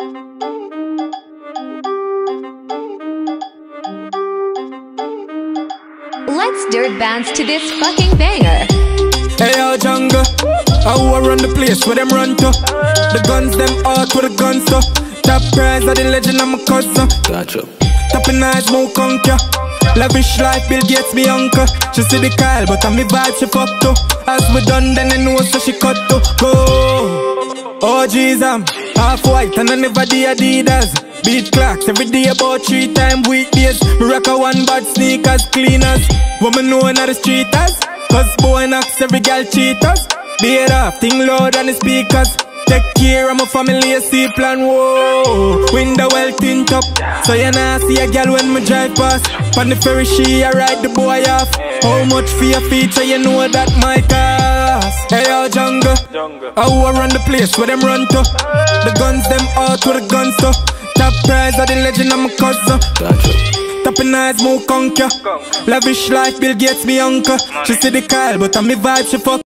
Let's dirt bounce to this fucking banger. Hey yo, jungle, how I run the place where them run to? The guns them out with the guns to. Top prize of the legend of my cousin. Gotcha. Tapping eyes, more conquer. Lavish life, Bill Gates me uncle. She see the Kyle, but on me vibe she fucked to. As we done, then I know so she cut to. Go. Oh jeez, I'm half white and I never the Adidas. Beat Knaxx every day about 3 times weekdays. Me rock a one bad sneakers, cleaners. Woman know in the street as. Cause boy knocks every girl cheaters. Beat off, thing loud on the speakers. Take care of my family, a sea plan, whoa. Window well tint up, so you nah see a girl when me drive past. On the ferry she a ride the boy off. How much for your feature, you know that my cost. Hey yo, jungle, how I run the place where them run to? The guns them out with the guns to. Top prize of the legend of my cousin. Tapping eyes, more conquer. Lavish life, Bill Gates me uncle. She see the Kyle, but on me vibe she fuck.